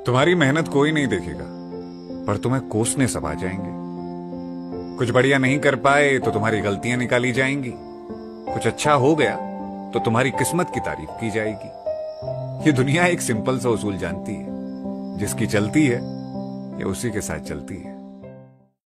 तुम्हारी मेहनत कोई नहीं देखेगा, पर तुम्हें कोसने सब आ जाएंगे। कुछ बढ़िया नहीं कर पाए तो तुम्हारी गलतियां निकाली जाएंगी। कुछ अच्छा हो गया तो तुम्हारी किस्मत की तारीफ की जाएगी। ये दुनिया एक सिंपल सा उसूल जानती है, जिसकी चलती है ये उसी के साथ चलती है।